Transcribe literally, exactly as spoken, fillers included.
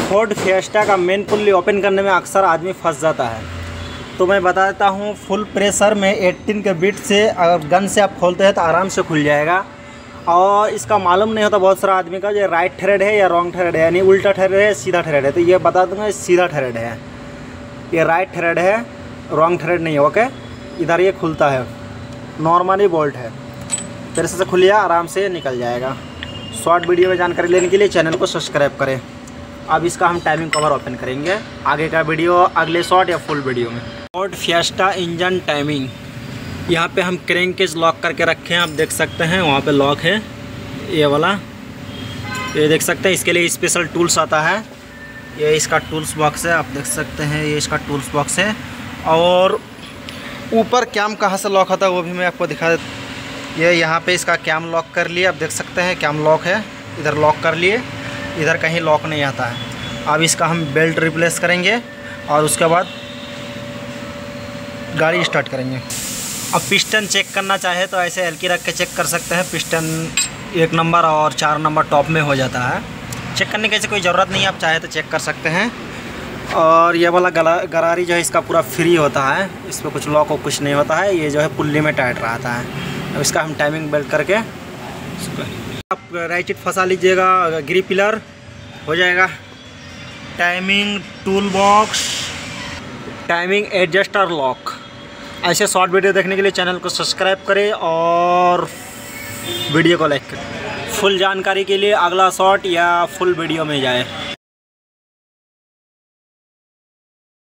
Ford Fiesta का main pulley open करने में अक्सर आदमी फंस जाता है। तो मैं बता देता हूँ, फुल प्रेशर में अठारह के बिट से अगर गन से आप खोलते हैं तो आराम से खुल जाएगा। और इसका मालूम नहीं होता बहुत सारा आदमी का, ये राइट थ्रेड है या रॉन्ग थ्रेड है, यानी उल्टा थ्रेड है सीधा थ्रेड है। तो ये बता दूंगा, सीधा थ्रेड है, ये राइट थ्रेड है, रॉन्ग थ्रेड नहीं है। ओके, इधर ये खुलता है, नॉर्मली बोल्ट है, फिर से खुलिया आराम से निकल जाएगा। शॉर्ट वीडियो में जानकारी लेने के लिए चैनल को सब्सक्राइब करें। अब इसका हम टाइमिंग कवर ओपन करेंगे, आगे का वीडियो अगले शॉर्ट या फुल वीडियो में। फोर्ड फिएस्टा इंजन टाइमिंग, यहाँ पे हम क्रैंक केज लॉक करके रखे हैं, आप देख सकते हैं वहाँ पे लॉक है ये वाला, ये देख सकते हैं। इसके लिए स्पेशल टूल्स आता है, ये इसका टूल्स बॉक्स है, आप देख सकते हैं ये इसका टूल्स बॉक्स है। और ऊपर कैम कहाँ से लॉक होता है वो भी मैं आपको दिखा देता। ये यहाँ पे इसका कैम लॉक कर लिए, आप देख सकते हैं कैम लॉक है, इधर लॉक कर लिए, इधर कहीं लॉक नहीं आता है। अब इसका हम बेल्ट रिप्लेस करेंगे और उसके बाद गाड़ी स्टार्ट करेंगे। अब पिस्टन चेक करना चाहे तो ऐसे हल्की रख के चेक कर सकते हैं। पिस्टन एक नंबर और चार नंबर टॉप में हो जाता है। चेक करने की ऐसे कोई ज़रूरत नहीं है, आप चाहे तो चेक कर सकते हैं। और ये वाला गला गरारी जो है इसका पूरा फ्री होता है, इस पर कुछ लॉक और कुछ नहीं होता है, ये जो है पुल्ली में टाइट रहता है। अब इसका हम टाइमिंग बेल्ट करके आप राइट सीट फंसा लीजिएगा, ग्री पिलर हो जाएगा। Timing tool box, timing adjuster lock. ऐसे शॉर्ट वीडियो देखने के लिए चैनल को सब्सक्राइब करें और वीडियो को लाइक करें। फुल जानकारी के लिए अगला शॉर्ट या फुल वीडियो में जाए।